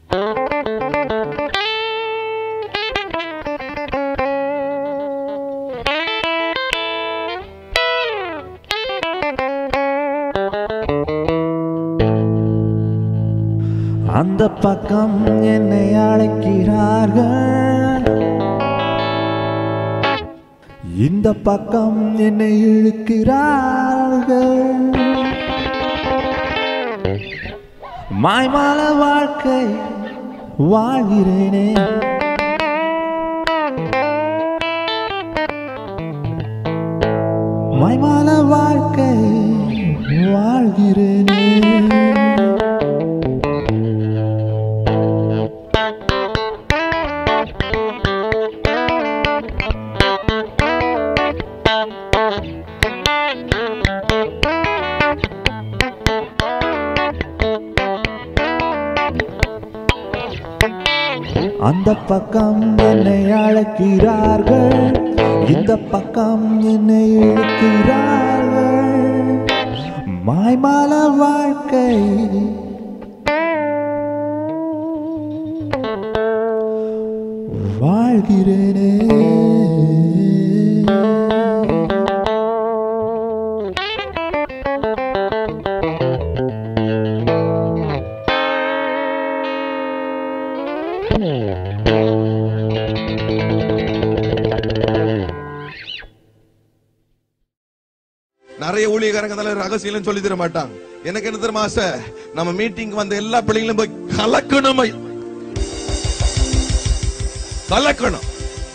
அந்த பக்கம் என்னை அழைக்கிறார்கள், இந்த பக்கம் என்னை இழுக்கிறார்கள். மாய்மால வாழ்க்கை வாழ்கிறேனே, மாய்மால வாழ்க்கை வாழ்கிறேனே. அந்த பக்கம் என்னை அழைக்கிறார்கள், இந்த பக்கம் என்னை இழுக்கிறார்கள். மாய்மால வாழ்க்கை வாழ்கிறேனே. நிறைய ஊழியக்காரங்க ரகசியம் சொல்லி தர மாட்டாங்க. எனக்கு என்ன தெரியுமா ஆசை, நம்ம மீட்டிங் வந்த எல்லா பிள்ளைங்களும் போய் கலக்கணும், கலக்கணும்.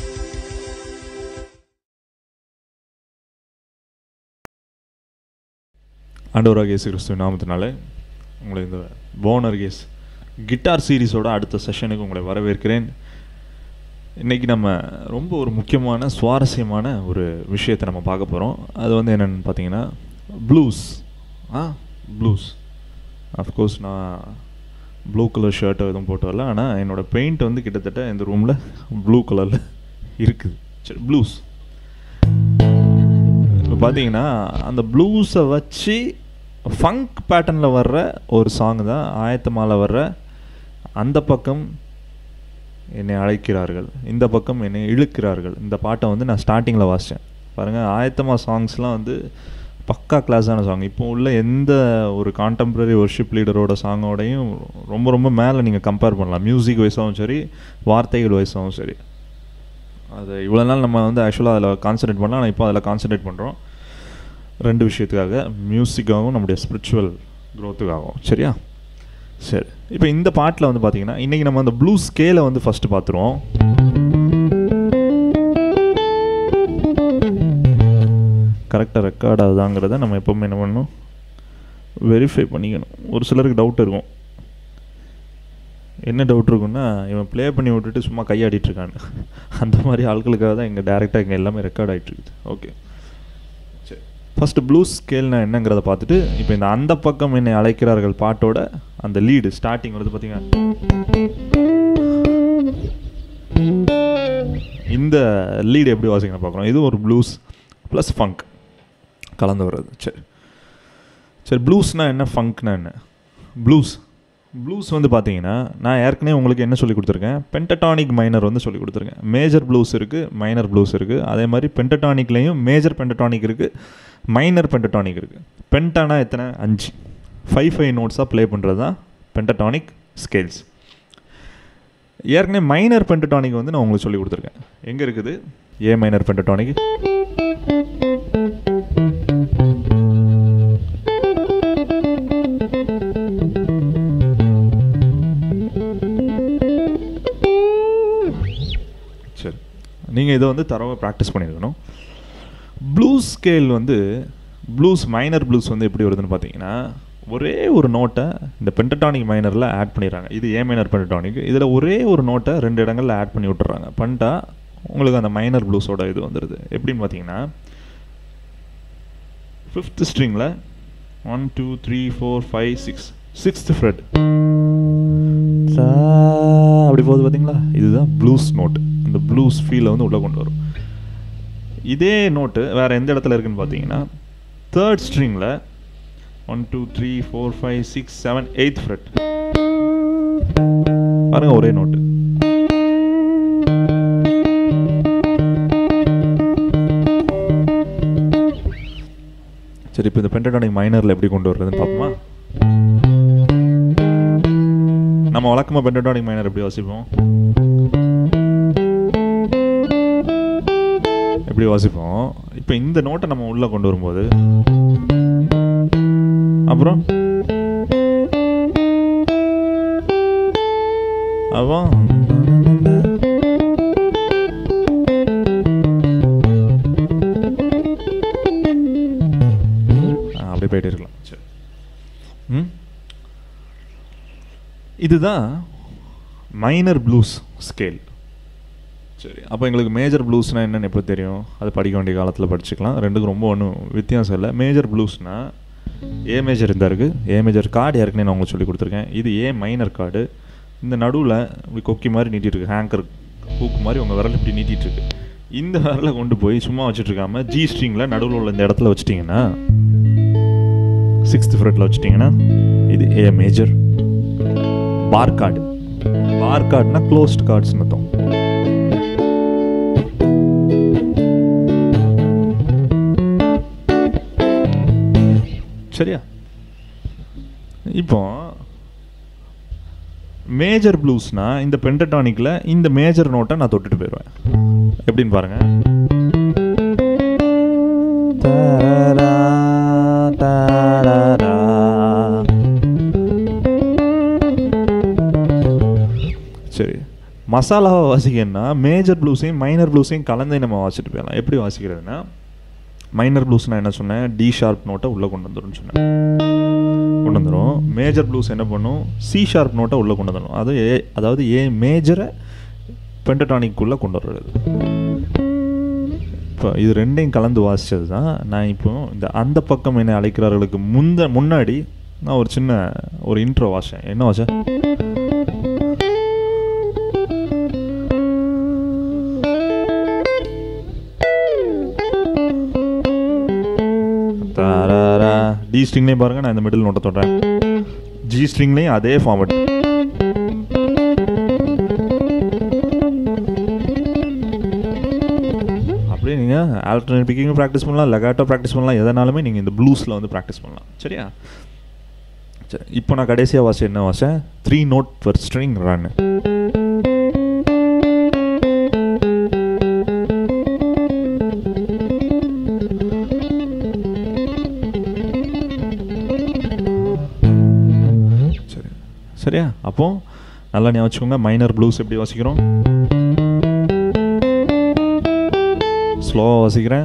ஆண்டவராகிய இயேசு கிறிஸ்துவின் நாமத்தினாலே உங்களை இந்த போனர் கேஸ் கிட்டார் சீரீஸோட அடுத்த செஷனுக்கு உங்களை வரவேற்கிறேன். இன்றைக்கி நம்ம ரொம்ப ஒரு முக்கியமான சுவாரஸ்யமான ஒரு விஷயத்தை நம்ம பார்க்க போகிறோம். அது வந்து என்னென்னு பார்த்தீங்கன்னா ப்ளூஸ். ப்ளூஸ் அஃப்கோர்ஸ் நான் ப்ளூ கலர் ஷர்ட்டை எதுவும் போட்டு வரல, ஆனால் என்னோடய பெயிண்ட் வந்து கிட்டத்தட்ட இந்த ரூமில் ப்ளூ கலரில் இருக்குது. சரி, ப்ளூஸ் இப்போ பார்த்தீங்கன்னா அந்த ப்ளூஸை வச்சு ஃபங்க் பேட்டர்னில் வர்ற ஒரு சாங் தான் ஆயத்தமால வர்ற அந்த பக்கம் என்னை அழைக்கிறார்கள், இந்த பக்கம் என்னை இழுக்கிறார்கள். இந்த பாட்டை வந்து நான் ஸ்டார்டிங்கில் வாசித்தேன் பாருங்கள். ஆயத்தமா சாங்ஸ்லாம் வந்து பக்கா கிளாஸான சாங். இப்போ உள்ள எந்த ஒரு கான்டெம்ப்ரரி ஒர்ஷிப் லீடரோட சாங்கோடையும் ரொம்ப ரொம்ப மேலே நீங்கள் கம்பேர் பண்ணலாம். மியூசிக் வைஸாகவும் சரி, வார்த்தைகள் வைஸாகவும் சரி. அது இவ்வளோ நாள் நம்ம வந்து ஆக்சுவலாக அதில் கான்சன்ட்ரேட் பண்ணலாம், ஆனால் இப்போ அதில் கான்சன்ட்ரேட் பண்ணுறோம் ரெண்டு விஷயத்துக்காக, மியூசிக்காகவும் நம்முடைய ஸ்பிரிச்சுவல் க்ரோத்துக்காகவும். சரியா? சரி, இப்போ இந்த பாட்டில் வந்து பார்த்தீங்கன்னா இன்றைக்கி நம்ம அந்த ப்ளூ ஸ்கேலை வந்து ஃபஸ்ட்டு பார்த்துருவோம். கரெக்டாக ரெக்கார்ட் ஆகுதாங்கிறத நம்ம எப்போவுமே என்ன பண்ணணும், வெரிஃபை பண்ணிக்கணும். ஒரு சிலருக்கு டவுட் இருக்கும். என்ன டவுட் இருக்குன்னா, இவன் ப்ளே பண்ணி விட்டுட்டு சும்மா கையாடிட்டுருக்கான்னு. அந்த மாதிரி ஆட்களுக்காக தான் இங்கே டேரெக்டாக இங்கே எல்லாமே ரெக்கார்ட் ஆகிட்டுருக்குது. ஓகே, சரி. ஃபஸ்ட்டு ப்ளூ ஸ்கேல்னா என்னங்கிறத பார்த்துட்டு இப்போ இந்த அந்த பக்கம் என்னை அழைக்கிறார்கள் பாட்டோட அந்த லீடு ஸ்டார்டிங் வருது பார்த்தீங்கன்னா, இந்த லீடு எப்படி வாசிக்கணும் பார்க்குறோம். இது ஒரு ப்ளூஸ் ப்ளஸ் ஃபங்க் கலந்து வர்றது. சரி சரி, ப்ளூஸ்னால் என்ன, ஃபங்க்னா என்ன? ப்ளூஸ் வந்து பார்த்தீங்கன்னா நான் ஏற்கனவே உங்களுக்கு என்ன சொல்லி கொடுத்துருக்கேன், பென்டடானிக் மைனர் வந்து சொல்லி கொடுத்துருக்கேன். மேஜர் ப்ளூஸ் இருக்குது, மைனர் ப்ளூஸ் இருக்குது. அதே மாதிரி பென்டடானிக்லேயும் மேஜர் பென்டடானிக் இருக்குது, மைனர் பென்டடானிக் இருக்குது. பென்டானா எத்தனை? 5 5 நோட்ஸாக ப்ளே பண்ணுறது தான் பென்டடானிக் ஸ்கேல்ஸ். ஏற்கனவே மைனர் பென்டடானிக் வந்து நான் உங்களுக்கு சொல்லி கொடுத்துருக்கேன். எங்கே இருக்குது? ஏ மைனர் பென்டடானிக், சரி, நீங்கள் இதை வந்து தரவாக ப்ராக்டிஸ் பண்ணியிருக்கணும். ப்ளூஸ் ஸ்கேல் வந்து மைனர் ப்ளூஸ் வந்து எப்படி வருதுன்னு பார்த்தீங்கன்னா, ஒரே ஒரு நோட்டை இந்த பென்டடானிக் மைனரில் ஆட் பண்ணிடுறாங்க. இது ஏ மைனர் பென்டடானிக். இதில் ஒரே ஒரு நோட்டை 2 இடங்களில் ஆட் பண்ணி விட்டுறாங்க. பண்ணிட்டா உங்களுக்கு அந்த மைனர் ப்ளூஸோட இது வந்துடுது. எப்படின்னு பார்த்தீங்கன்னா, 5th ஸ்ட்ரிங்கில் 1 2 3 4 5 6 6th ஃப்ரெட் அப்படி போகுது பார்த்தீங்களா? இதுதான் ப்ளூஸ் நோட். இந்த ப்ளூஸ் ஃபீலை வந்து உள்ளே கொண்டு வரும். இதே நோட்டு வேறு எந்த இடத்துல இருக்குதுன்னு பார்த்தீங்கன்னா, 3rd ஸ்ட்ரிங்கில் 1 2 3 4 5 6 7 8th ஃப்ரெட் பாருங்க ஒரே நோட்டு. சரி, இப்போ இந்த பென்டடானிக் மைனரில் எப்படி கொண்டு வர்றதுன்னு பார்ப்போமா? நம்ம வழக்கமாக பென்டடானிக் மைனர் எப்படி வாசிப்போம்? எப்படி வாசிப்போம்? இப்போ இந்த நோட்டை நம்ம உள்ளே கொண்டு வரும்போது அப்புறம் அப்படியே போயிட்டே இருக்கலாம். சரி, இதுதான் மைனர் ப்ளூஸ் ஸ்கேல். சரி, அப்போ எங்களுக்கு மேஜர் ப்ளூஸ்னால் என்னென்னு எப்போ தெரியும்? அது படிக்க வேண்டிய காலத்தில் படிச்சுக்கலாம். ரெண்டுக்கும் ரொம்ப ஒன்றும் வித்தியாசம் இல்லை. மேஜர் ப்ளூஸ்னால் ஏ மேஜர் இருந்தால் இருக்குது. ஏ மேஜர் கார்டு ஏற்கனவே நான் உங்களுக்கு சொல்லி கொடுத்துருக்கேன். இது ஏ மைனர் கார்டு. இந்த நடுவில் இப்படி கொக்கி மாதிரி நீட்டிகிட்ருக்கு, ஹேங்கர் ஹூக் மாதிரி உங்கள் விரல் இப்படி நீட்டிகிட்ருக்கு. இந்த விரலை கொண்டு போய் சும்மா வச்சுட்ருக்காமல் ஜி ஸ்ட்ரிங்கில் நடுவில் உள்ள இந்த இடத்துல வச்சுட்டிங்கன்னா, 6th ஃப்ரெட்டில் வச்சுட்டிங்கன்னா இது A major. Bar chord, bar கார்டுனா க்ளோஸ்ட் கார்ட்ஸ்னு அர்த்தம். சரியா? இப்போ மேஜர் ப்ளூஸ்னா இந்த பென்டடானிக்ல இந்த மேஜர் நோட்டை நான் தொட்டுட்டு போயிடுவேன். எப்படின்னு பாருங்க. சரி, மசாலாவை வாசிக்கணும்னா மேஜர் ப்ளூஸையும் மைனர் ப்ளூஸையும் கலந்து நம்ம வாசிட்டு போயிடலாம். எப்படி வாசிக்கிறதுனா, மைனர் ப்ளூஸ் நான் என்ன சொன்னேன்? டி ஷார்ப் நோட்டை உள்ளே கொண்டு வந்துடும் சொன்னேன். கொண்டு வந்துடும். மேஜர் ப்ளூஸ் என்ன பண்ணும்? சி ஷார்ப் நோட்டை உள்ளே கொண்டு வந்துடும். அதாவது ஏ மேஜரை பென்டடானிக்குள்ளே கொண்டு வர்றது. இப்போ இது ரெண்டையும் கலந்து வாசித்தது தான். நான் இப்போ இந்த அந்த பக்கம் என்னை அழைக்கிறார்களுக்கு முன்னாடி நான் ஒரு சின்ன ஒரு இன்ட்ரோ வாசித்தேன். என்ன வாசேன்? டி ஸ்ட்ரிங்லேயும் பாருங்கள், நான் இந்த மிடில் நோட்டை தொடுறேன். ஜி ஸ்ட்ரிங்லேயும் அதே ஃபார்மட். அப்படியே நீங்கள் ஆல்டர்னேட் பிக்கிங் ப்ராக்டிஸ் பண்ணலாம், லெகாட்டோ ப்ராக்டிஸ் பண்ணலாம், எதனாலுமே நீங்கள் இந்த ப்ளூஸில் வந்து ப்ராக்டிஸ் பண்ணலாம். சரியா? சரி, இப்போ நான் கடைசியாக வாசம் என்ன வாசேன்? 3 note per string run. சரியா? அப்போ நல்லா ஞாபகம் வச்சுக்கோங்க. மைனர் ப்ளூஸ் எப்படி வாசிக்கிறோம்? ஸ்லோவாக வாசிக்கிறேன்.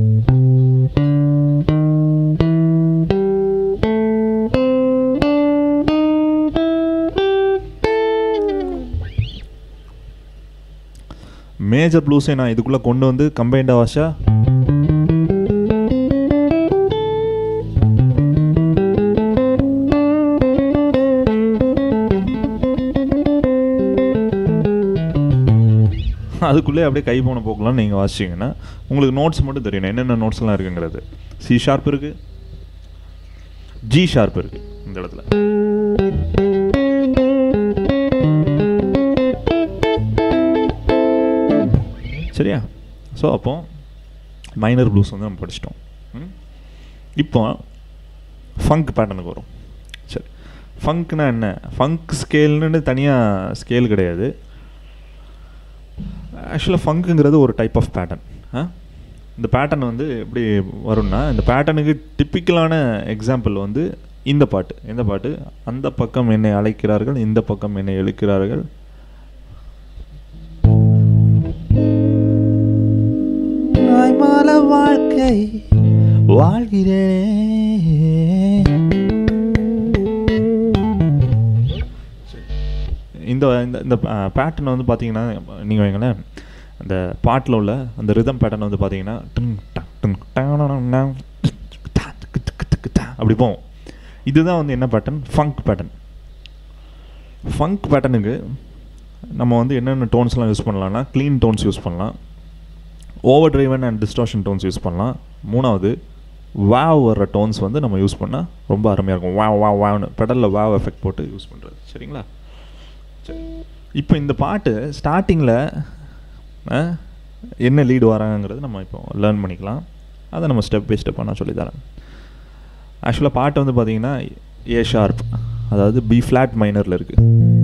மேஜர் ப்ளூஸை நான் இதுக்குள்ளே கொண்டு வந்து கம்பைண்டாக வாசா அதுக்குள்ளே அப்படியே கை போன போக்கலாம்னு நீங்கள் வாசிச்சிங்கன்னா உங்களுக்கு நோட்ஸ் மட்டும் தெரியணும், என்னென்ன நோட்ஸ்லாம் இருக்குங்கிறது. சி ஷார்ப் இருக்குது, ஜி ஷார்ப் இருக்குது இந்த இடத்துல. சரியா? ஸோ அப்போ மைனர் ப்ளூஸ் வந்து நம்ம படிச்சிட்டோம். இப்போ ஃபங்க் பேட்டர்னுக்கு வரும். சரி, ஃபங்க்னா என்ன? ஃபங்க் ஸ்கேல்னு தனியாக ஸ்கேல் கிடையாது. ஆக்சுவலாக ஃபங்க்குங்கிறது ஒரு டைப் ஆஃப் பேட்டர்ன். இந்த பேட்டர்ன் வந்து எப்படி வரும்னா, இந்த பேட்டர்னுக்கு டிப்பிக்கலான எக்ஸாம்பிள் வந்து இந்த பாட்டு. எந்த பாட்டு? அந்த பக்கம் என்னை அழைக்கிறார்கள், இந்த பக்கம் என்னை இழுக்கிறார்கள். மாய்மால வாழ்க்கை வாழ்கிறேனே. இந்த இந்த பேட்டர்ன் வந்து பார்த்தீங்கன்னா, நீங்கள் வைங்களேன், அந்த பாட்டில் உள்ள அந்த ரிதம் பேட்டர்ன் வந்து பார்த்தீங்கன்னா அப்படி போகும். இதுதான் வந்து என்ன பேட்டர்ன்? Funk pattern. ஃபங்க் பேட்டர்னுக்கு நம்ம வந்து என்னென்ன டோன்ஸ்லாம் யூஸ் பண்ணலாம்னா, க்ளீன் டோன்ஸ் யூஸ் பண்ணலாம், overdriven and distortion tones use பண்ணலாம். மூணாவது வாவ் வர்ற டோன்ஸ் வந்து நம்ம யூஸ் பண்ணால் ரொம்ப அருமையாக இருக்கும். வாவ் வாவ் வாவ்னு பெடலில் வாவ் எஃபெக்ட் போட்டு யூஸ் பண்ணுறது. சரிங்களா? சரி. இப்போ இந்த பாட்டு ஸ்டார்டிங்கில் என்ன லீடு வராங்கிறது நம்ம இப்போ லேர்ன் பண்ணிக்கலாம். அதை நம்ம ஸ்டெப் பை ஸ்டெப்பாக நான் சொல்லித்தரேன். ஆக்சுவலாக பாட்டு வந்து பார்த்தீங்கன்னா ஏ ஷார்ப், அதாவது பி ஃப்ளாட் மைனரில் இருக்குது.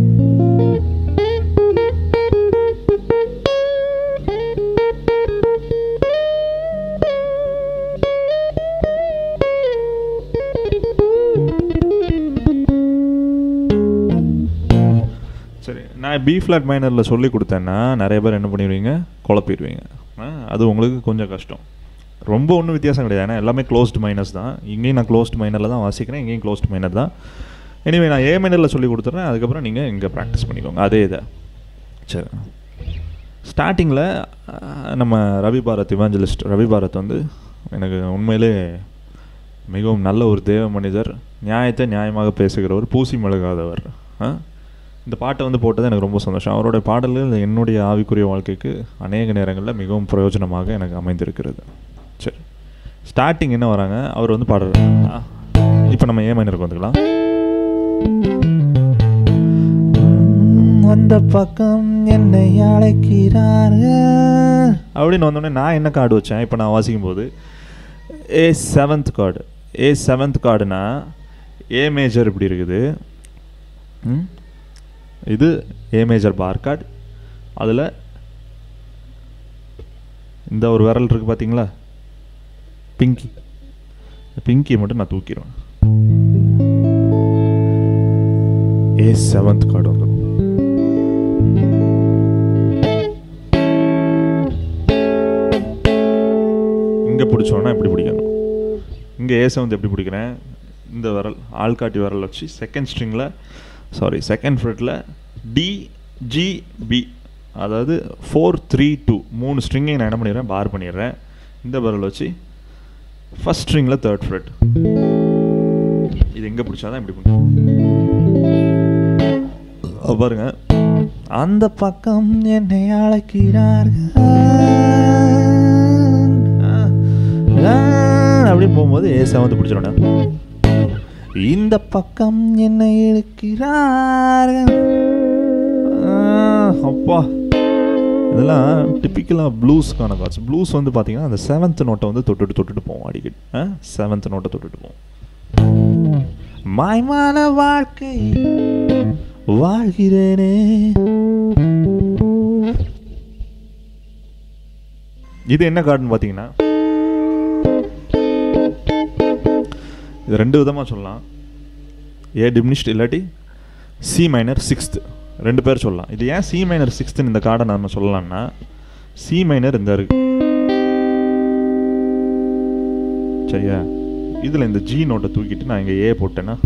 சரி, நான் பி ஃப்ளாட் மைனரில் சொல்லி கொடுத்தேன்னா நிறைய பேர் என்ன பண்ணிடுவீங்க, குழப்பிடுவீங்க. அது உங்களுக்கு கொஞ்சம் கஷ்டம். ரொம்ப ஒன்றும் வித்தியாசம் கிடையாது, ஏன்னா எல்லாமே க்ளோஸ்டு மைனஸ் தான். இங்கேயும் நான் க்ளோஸ்டு மைனரில் தான் வாசிக்கிறேன், இங்கேயும் க்ளோஸ்டு மைனர் தான். எனிவே நான் ஏ மைனரில் சொல்லி கொடுத்துட்றேன், அதுக்கப்புறம் நீங்கள் இங்கே ப்ராக்டிஸ் பண்ணிக்கோங்க அதே இதை. சரி, ஸ்டார்டிங்கில் நம்ம ரவி பாரத், இவாஞ்சலிஸ்ட் ரவி பாரத் வந்து எனக்கு உண்மையிலே மிகவும் நல்ல ஒரு தேவ மனிதர், நியாயத்தை நியாயமாக பேசுகிறவர், பூசி மெழுகாதவர். இந்த பாட்டை வந்து போட்டது எனக்கு ரொம்ப சந்தோஷம். அவருடைய பாடல்கள் என்னுடைய ஆவிக்குரிய வாழ்க்கைக்கு அநேக நேரங்களில் மிகவும் பிரயோஜனமாக எனக்கு அமைந்திருக்கிறது. சரி, ஸ்டார்டிங் என்ன வராங்க, அவர் வந்து பாடுறாரு. இப்போ நம்ம ஏ மைனருக்கு வந்துக்கலாம். அந்த பக்கம் என்னை அழைக்கிறார்கள் அப்படின்னு வந்தோடனே நான் என்ன கார்டு வச்சேன், இப்போ நான் வாசிக்கும் போது A seventh chord. A seventh கார்டுனா ஏ மேஜர் இப்படி இருக்குது, இது ஏ மேஜர் பார் கார்டு. அதில் இந்த ஒரு விரல் இருக்குது பார்த்தீங்களா, பிங்கி, பிங்கியை மட்டும் நான் தூக்கிடுவேன். ஏ செவன்த் கார்டு வந்துடும். இங்கே பிடிச்சோன்னா எப்படி பிடிக்கணும், இங்கே ஏ செவன்த் எப்படி பிடிக்கிறேன், இந்த விரல் ஆள்காட்டி விரல் வச்சு செகண்ட் ஃப்ரெட்டில் டி ஜி பி, அதாவது 4 3 2 3 ஸ்ட்ரிங்கை நான் என்ன பண்ணிடுறேன், பார் பண்ணிடுறேன். இந்த விரல் வச்சு ஃபர்ஸ்ட் ஸ்ட்ரிங்கில் தேர்ட் ஃப்ரெட், இது எங்கே பிடிச்சாதான் இப்படி பண்ணும் பாருங்க. அந்த பக்கம் என்னை அழைக்கிறார்கள் அப்படின்னு போகும்போது ஏ செவன்த் பிடிச்சிடணும். இந்த பக்கம் என்னை இழுக்கிறார்கள். அப்பா, இதெல்லாம் டிப்பிக்கலாக ப்ளூஸ்க்கான கார்ட்ஸ். ப்ளூஸ் வந்து பார்த்தீங்கன்னா அந்த செவன்த் நோட்டை வந்து தொட்டுட்டு போவோம் அடிக்கடி. செவன்த் நோட்டை தொட்டுட்டு போவோம். மாய்மான வாழ்க்கை வாழ்கிறேனே. இது என்ன கார்டுன்னு பார்த்தீங்கன்னா, இது ரெண்டு விதமாக சொல்லலாம். ஏ டிமினிஷ்ட் இல்லாட்டி சி மைனர் சிக்ஸ்த், ரெண்டு பேர் சொல்லலாம். இது ஏன் சி மைனர் சிக்ஸ்த்துன்னு இந்த கார்டை நம்ம சொல்லலாம்னா, சி மைனர் இந்த இருக்கு சரியா, இதில் இந்த ஜி நோட்டை தூக்கிட்டு நான் இங்கே ஏ போட்டேன்னா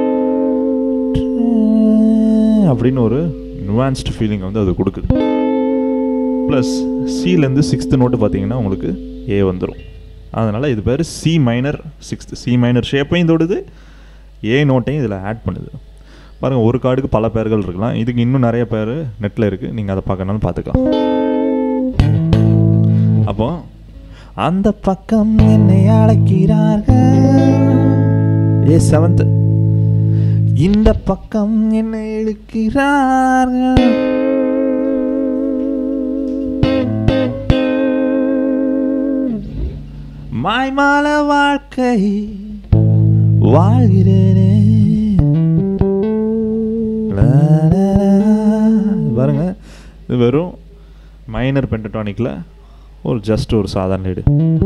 அப்படின்னு ஒரு நுவான்ஸ்டு ஃபீலிங் வந்து அது கொடுக்குது. ப்ளஸ் சிலேருந்து சிக்ஸ்த்து நோட்டு பார்த்தீங்கன்னா உங்களுக்கு ஏ வந்துடும். அதனால் இது பேர் C minor sixth. C minor ஷேப்பையும் தொடுது, ஏ நோட்டையும் இதில் ஆட் பண்ணுது. பாருங்கள், ஒரு கார்டுக்கு பல பேர்கள் இருக்கலாம், இதுக்கு இன்னும் நிறைய பேர் நெட்டில் இருக்குது, நீங்கள் அதை பார்க்கணும்னு பார்த்துக்கலாம். அப்போ அந்த பக்கம் என்னை அழைக்கிறார்கள் ஏ செவன்த், இந்த பக்கம் என்னை இழுக்கிறார்கள். மாய்மால வாழ்க்கை வாழ்கிறேனே. பாருங்க, இது வெறும் மைனர் பென்டடானிக்கில் ஒரு ஜஸ்ட் ஒரு சாதாரண லீடு.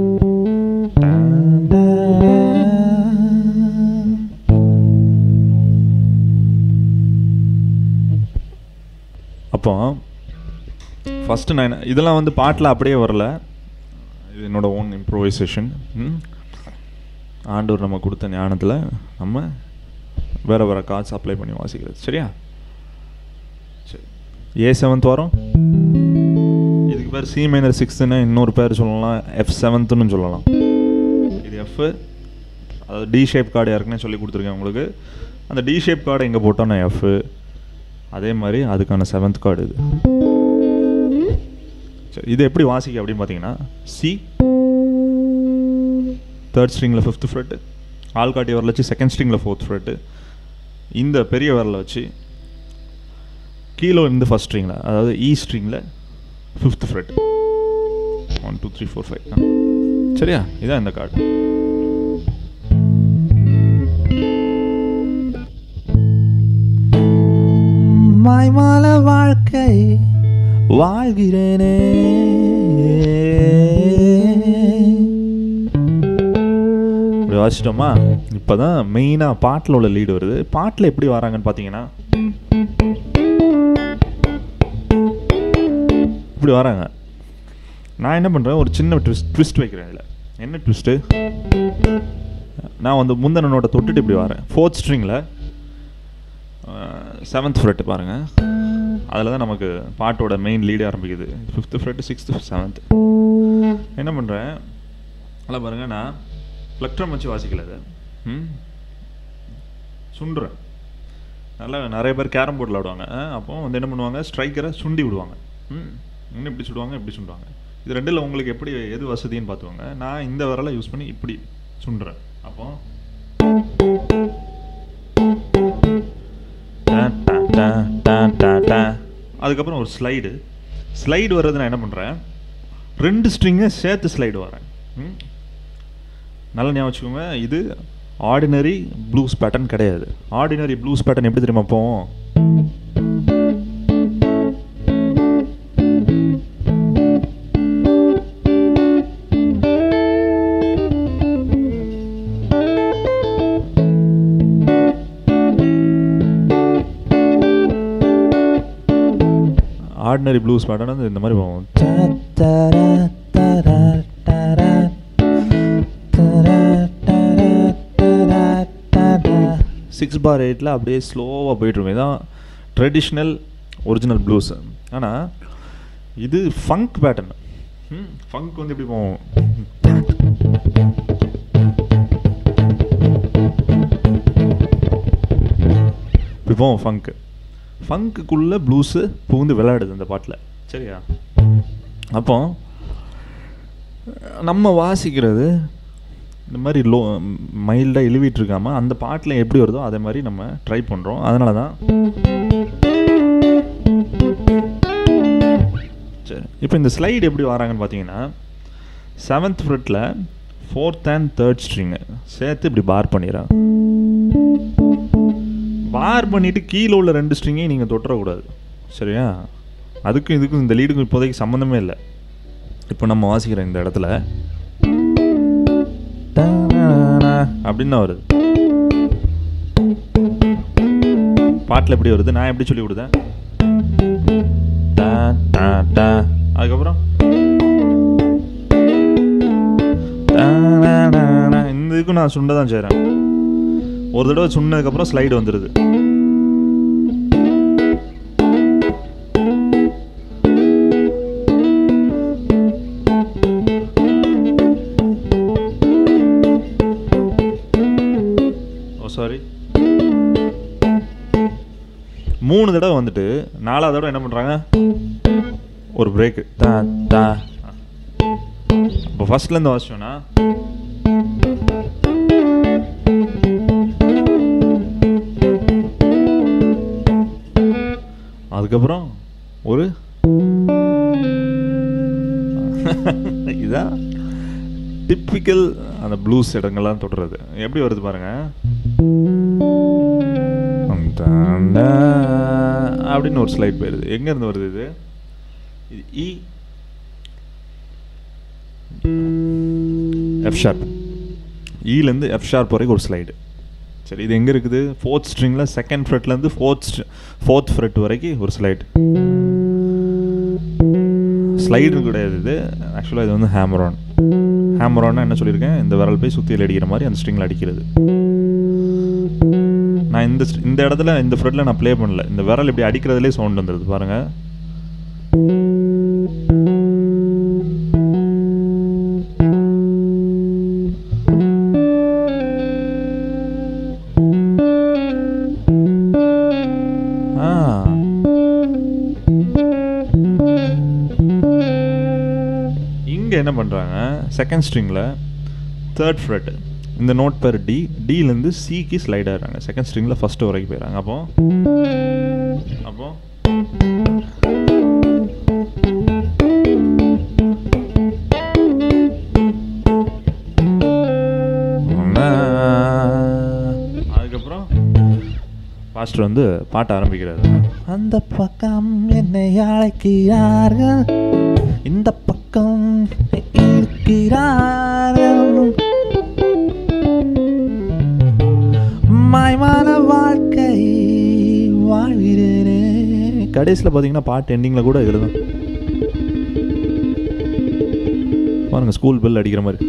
அப்போ ஃபஸ்ட்டு நான் இதெல்லாம் வந்து பாட்டில் அப்படியே வரல, இது என்னோட ஓன் இம்ப்ரோவைசேஷன். ஆண்டவர் நம்ம கொடுத்த ஞானத்தில் நம்ம வேறு வேறு கார்ட்ஸ் அப்ளை பண்ணி வாசிக்கிறது. சரியா? சரி, ஏ செவன்த் வரும். இதுக்கு பேர் சி மைனர் சிக்ஸ்த்துன்னு இன்னொரு பேர் சொல்லலாம், எஃப் செவன்த்துன்னு சொல்லலாம். இது எஃப், அதாவது டி ஷேப் கார்டு யாருக்குன்னே சொல்லி கொடுத்துருக்கேன் உங்களுக்கு. அந்த டி ஷேப் கார்டை எங்கே போட்டோன்னா எஃப், அதே மாதிரி அதுக்கான செவன்த் கார்டு இது. சரி, இது எப்படி வாசிக்க அப்படின்னு பார்த்தீங்கன்னா, சி தேர்ட் ஸ்ட்ரிங்கில் ஃபிஃப்த் ஃப்ரெட்டு, ஆள்காட்டி வரல வச்சு செகண்ட் ஸ்ட்ரிங்கில் ஃபோர்த் ஃப்ரெட்டு, இந்த பெரிய வரல வச்சு கீழே இருந்து ஃபஸ்ட் ஸ்ட்ரிங்கில், அதாவது இ ஸ்ட்ரிங்கில் 5th ஃப்ரெட். 1 2 3 4 5. சரியா? இதான் இந்த கார்டு. மாய்மால வாழ்க்கை வாழ்கிறேனே, இப்படி வாசிட்டோமா? இப்போ தான் மெயினாக பாட்டில் உள்ள லீடு வருது. பாட்டில் எப்படி வராங்கன்னு பார்த்தீங்கன்னா இப்படி வராங்க. நான் என்ன பண்ணுறேன், ஒரு சின்ன ட்விஸ்ட் வைக்கிறேன். இதில் என்ன ட்விஸ்ட்டு, நான் வந்து முந்தின நோட்டை தொட்டுட்டு இப்படி வரேன். 4th ஸ்ட்ரிங்கில் 7th ஃப்ரெட்டு பாருங்கள். அதில் தான் நமக்கு பாட்டோட மெயின் லீடு ஆரம்பிக்குது. 5th Fred 6th 7th. என்ன பண்ணுறேன், அதில் பாருங்கள், நான் பிளக்ட்ரம் வச்சு வாசிக்கல, அதை சுண்டுறேன். நல்லா நிறைய பேர் கேரம் போர்டில் விடுவாங்க. அப்போ வந்து என்ன பண்ணுவாங்க, ஸ்ட்ரைக்கரை சுண்டி விடுவாங்க. இன்னும் இப்படி சுடுவாங்க, இப்படி சுண்டுவாங்க. இது ரெண்டில் உங்களுக்கு எப்படி எது வசதின்னு பார்த்துவாங்க. நான் இந்த விரலை யூஸ் பண்ணி இப்படி சுண்டுறேன். அப்போ அதுக்கப்புறம் ஒரு ஸ்லைடு வர்றது. நான் என்ன பண்ணுறேன், 2 ஸ்ட்ரிங்கை சேர்த்து ஸ்லைடு வரேன். நல்லா ஞாபகம் வச்சுக்கோங்க, இது ஆர்டினரி ப்ளூஸ் பேட்டர்ன் கிடையாது. ஆர்டினரி ப்ளூஸ் பேட்டர்ன் எப்படி தெரியுமா போவோம், ஆர்டினரி ப்ளூஸ் பேட்டர்ன் வந்து இந்த மாதிரி போவோம். 6/8 அப்படியே ஸ்லோவாக போயிட்டுருமே. தான் ட்ரெடிஷ்னல் ஒரிஜினல் ப்ளூஸ். ஆனால் இது ஃபங்க் பேட்டர்ன். ஃபங்க் வந்து எப்படி போவோம், இப்படி போவோம். ஃபங்க்குள்ளே ப்ளூஸு புகுந்து விளையாடுது அந்த பாட்டில். சரியா? அப்போ நம்ம வாசிக்கிறது இந்த மாதிரி மைல்டாக இழுவிட்டு இருக்காமல் அந்த பாட்டில் எப்படி வருதோ அதே மாதிரி நம்ம ட்ரை பண்ணுறோம். அதனால தான் சரி. இப்போ இந்த ஸ்லைடு எப்படி வராங்கன்னு பார்த்தீங்கன்னா 7th ஃப்ரெட்டில் 4th and 3rd ஸ்ட்ரிங்கை சேர்த்து இப்படி பார் பண்ணிடுறாங்க. பார் பண்ணிவிட்டு கீழே உள்ள 2 ஸ்ட்ரிங்கையும் நீங்கள் தொட்டுறக்கூடாது. சரியா? அதுக்கும் இதுக்கும் இந்த லீடுக்கும் இப்போதைக்கு சம்மந்தமே இல்லை. இப்போ நம்ம வாசிக்கிற இந்த இடத்துல அப்படின்னு தான் வருது. பாட்டில் எப்படி வருது, நான் எப்படி சொல்லி கொடுத்தேன், அதுக்கப்புறம் இந்த இதுக்கும் நான் சுண்ட தான் செய்கிறேன். ஒரு தடவை சுண்ணதுக்கப்புறம் ஸ்லைடு வந்துடுது. சாரி, 3 தடவை வந்துட்டு 4ஆவது தடவை என்ன பண்ணுறாங்க, ஒரு பிரேக்கு. இப்போ ஃபர்ஸ்ட்லேருந்து வாசிச்சோன்னா அதுக்கப்புறம் ஒரு இதான் டிப்பிக்கல் அந்த ப்ளூஸ் இடங்கள்லாம் தொடுறது. எப்படி வருது பாருங்க, அப்படின்னு ஒரு ஸ்லைட் போயிருது. எங்கேருந்து வருது இது? இ எஃப் ஷார்ப், இலேருந்து எஃப் ஷார்ப் வரைக்கும் ஒரு ஸ்லைடு. சரி, இது எங்கே இருக்குது? 4th ஸ்ட்ரிங்கில் 2nd ஃப்ரெட்லேருந்து 4th ஃப்ரெட் வரைக்கும் ஒரு ஸ்லைடு. ஸ்லைடு கிடையாது இது, ஆக்சுவலாக இது வந்து ஹேமரான். ஹேமரான்னா என்ன சொல்லியிருக்கேன், இந்த விரல் போய் சுற்றியில் அடிக்கிற மாதிரி அந்த ஸ்ட்ரிங்கில் அடிக்கிறது. நான் இந்த இடத்துல இந்த ஃப்ரெட்டில் நான் ப்ளே பண்ணல, இந்த விரல் இப்படி அடிக்கிறதுலே சவுண்ட் வந்துடுது பாருங்கள். இங்கே என்ன பண்ணுறாங்க, 2nd ஸ்ட்ரிங்கில் 3rd ஃப்ரெட், இந்த நோட் பேர் டி, டிலேருந்து சிக்கு ஸ்லைட் ஆகிறாங்க. 2nd ஸ்ட்ரிங்கில் ஃபஸ்ட்டு வரைக்கும் போயிடறாங்க. அப்போ அதுக்கப்புறம் பாஸ்டர் வந்து பாட்ட ஆரம்பிக்கிறாரு. அந்த பக்கம் என்னை அழைக்கிறார்கள், இந்த பக்கம் இருக்கிறார்கள், மாய்மான வாழ்க்கை வாழ்கிறேனே. கடைசியில் பார்த்தீங்கன்னா பாட்டு எண்டிங்கில் கூட இதுதான் பாருங்க, ஸ்கூல் பெல் அடிக்கிற மாதிரி.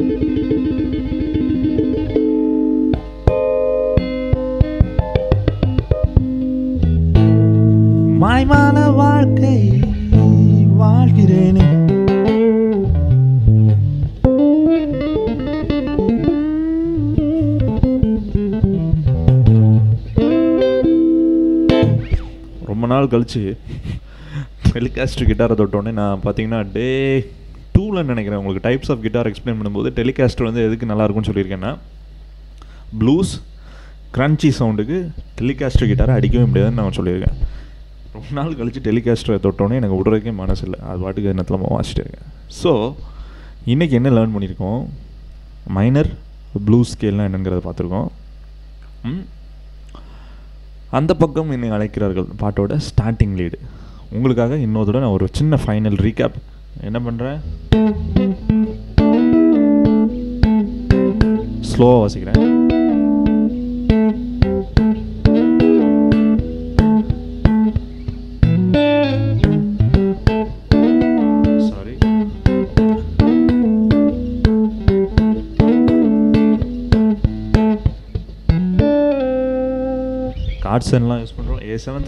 மாய்மான வாழ்க்கை வாழ்கிறேனே. ரொம்ப நாள் கழிச்சு டெலிகாஸ்ட் கிட்டாரை தொட்டோடனே நான் பார்த்தீங்கன்னா டே 2ல் நினைக்கிறேன் உங்களுக்கு டைப்ஸ் ஆஃப் கிட்டார் எக்ஸ்பிளைன் பண்ணும்போது டெலிகாஸ்ட் வந்து எதுக்கு நல்லாயிருக்கும்னு சொல்லியிருக்கேன்னா, ப்ளூஸ் க்ரன்ச்சி சவுண்டுக்கு டெலிகாஸ்ட் கிட்டாரை அடிக்கவே முடியாதுன்னு நான் சொல்லியிருக்கேன். ரொம்ப நாள் கழிச்சு டெலிகாஸ்டரை தொட்டோன்னே எனக்கு விடுறதுக்கே மனசு இல்லை, அது பாட்டுக்கு என்னத்தில் வாசிட்டு இருக்கேன். ஸோ இன்றைக்கி என்ன லேர்ன் பண்ணியிருக்கோம், மைனர் ப்ளூஸ் ஸ்கேல்னால் என்னங்கிறத பார்த்துருக்கோம். அந்த பக்கம் என்னை அழைக்கிறார்கள் பாட்டோட ஸ்டார்டிங் லீடு. உங்களுக்காக இன்னொருத்தோட நான் ஒரு சின்ன ஃபைனல் ரீகேப் என்ன பண்ணுறேன், ஸ்லோவாக வாசிக்கிறேன். சாரி, கார்ட்ஸ் எல்லாம் யூஸ் பண்ணுறோம். A7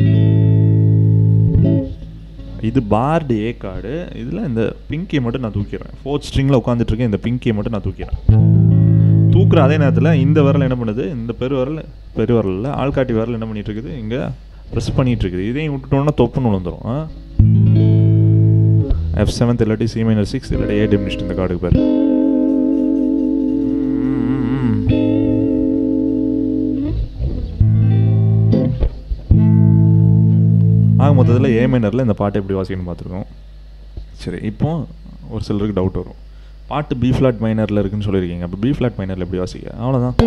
இது பார்டு ஏ கார்டு. இதில் இந்த பிங்கியை மட்டும் நான் தூக்கிறேன். 4th ஸ்ட்ரிங்கில் உட்காந்துட்ருக்கேன், இந்த பிங்கியை மட்டும் நான் தூக்கிறேன். தூக்குற அதே நேரத்தில் இந்த விரல் என்ன பண்ணுது, இந்த பெருவரலில் ஆள்காட்டி விரல் என்ன பண்ணிகிட்டு இருக்குது, இங்கே ப்ரெஸ் பண்ணிகிட்டு இருக்குது. இதையும் விட்டுட்டோன்னா தொப்புன்னு விழுந்துடும். F7 இல்லாட்டி C-6 இல்லாட்டி A diminished இந்த கார்டுக்கு பேர். ஆக மொத்தத்தில் A மைனரில் இந்த பாட்டை எப்படி வாசிக்கணும்னு பார்த்துருக்கோம். சரி, இப்போ ஒரு சிலருக்கு டவுட் வரும், பாட்டு B ஃப்ளாட் மைனரில் இருக்குன்னு சொல்லியிருக்கீங்க, அப்போ B ஃப்ளாட் மைனரில் எப்படி வாசிக்க? அவ்வளோதான்.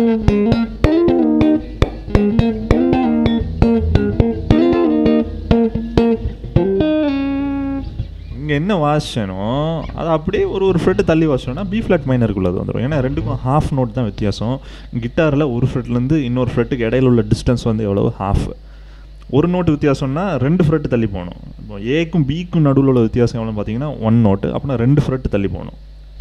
இங்கே என்ன வாசிச்சனும் அது அப்படியே ஒரு ஃப்ரெட்டு தள்ளி வாசிச்சோன்னா B ஃப்ளாட் மைனருக்குள்ளே வந்துடும். ஏன்னா ரெண்டுக்கும் ஹாஃப் நோட் தான் வித்தியாசம். கிட்டாரில் ஒரு ஃப்ரெட்லேருந்து இன்னொரு ஃப்ரெட்டுக்கு இடையில உள்ள டிஸ்டன்ஸ் வந்து எவ்வளவு, ஹாஃப். ஒரு நோட்டு வித்தியாசம்னா 2 ஃப்ரெட்டு தள்ளி போகணும். இப்போ ஏக்கும் பிக்கும் நடுவில் உள்ள வித்தியாசம் எவ்வளோ பார்த்தீங்கன்னா 1 நோட்டு. அப்படின்னா 2 ஃப்ரெட்டு தள்ளி போகணும்.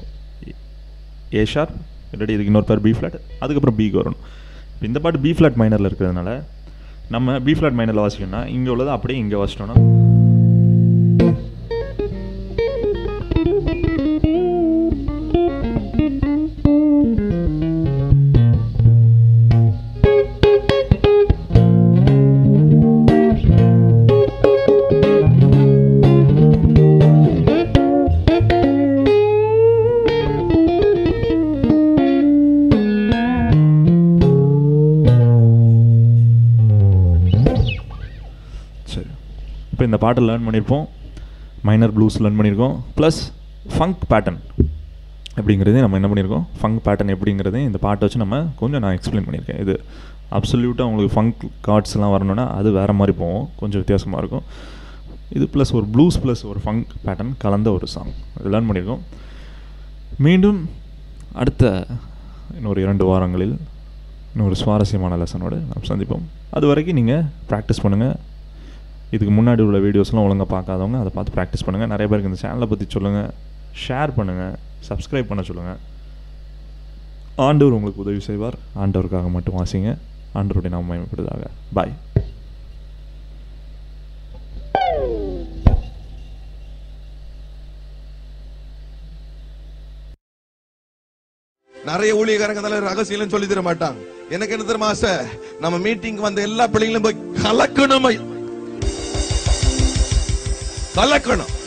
A ஷார்ப் இல்லாட்டி இதுக்கு இன்னொரு பேர் B ஃப்ளாட், அதுக்கப்புறம் பிக்கு வரணும். இப்போ இந்த பாட்டு B ஃப்ளாட் மைனரில் இருக்கிறதுனால நம்ம B ஃப்ளாட் மைனரில் வாசிக்கணும்னா இங்கே உள்ளதை அப்படியே இங்கே வாசிட்டோன்னா இப்போ இந்த பாட்டை லேர்ன் பண்ணியிருப்போம், மைனர் ப்ளூஸ் லேர்ன் பண்ணியிருக்கோம், ப்ளஸ் ஃபங்க் பேட்டர்ன் அப்படிங்கிறதே நம்ம என்ன பண்ணியிருக்கோம், ஃபங்க் பேட்டர்ன் எப்படிங்கிறதையும் இந்த பாட்டை வச்சு நம்ம கொஞ்சம் நான் எக்ஸ்பிளைன் பண்ணியிருக்கேன். இது அப்சல்யூட்டாக உங்களுக்கு ஃபங்க் கார்ட்ஸ்லாம் வரணுன்னா அது வேறு மாதிரி போகும், கொஞ்சம் வித்தியாசமாக இருக்கும். இது ப்ளஸ் ஒரு ப்ளூஸ் ப்ளஸ் ஒரு ஃபங்க் பேட்டர்ன் கலந்த ஒரு சாங் இது லேர்ன் பண்ணியிருக்கோம். மீண்டும் அடுத்த இன்னொரு 2 வாரங்களில் இன்னொரு சுவாரஸ்யமான லெசனோடு நாம் சந்திப்போம். அது வரைக்கும் நீங்கள் ப்ராக்டிஸ் பண்ணுங்கள். இதுக்கு முன்னாடி உள்ள வீடியோஸ்லாம் ஒழுங்காக பார்க்காதவங்க அதை பார்த்து ப்ராக்டிஸ் பண்ணுங்கள். நிறைய பேருக்கு இந்த சேனலை பற்றி சொல்லுங்கள், ஷேர் பண்ணுங்கள், சப்ஸ்கிரைப் பண்ண சொல்லுங்கள். ஆண்டவர் உங்களுக்கு உதவி செய்வார். ஆண்டவருக்காக மட்டும் வாசிங்க. ஆண்டவருடைய நாமம் மகிமைப்படுவதாக. பாய். நிறைய ஊழியக்காரங்க ரகசியம் சொல்லி தர மாட்டாங்க. எனக்கு என்ன தெரியுமா ஆசை, நம்ம மீட்டிங் வந்த எல்லா பிள்ளைங்களும் போய் கலக்கணும்.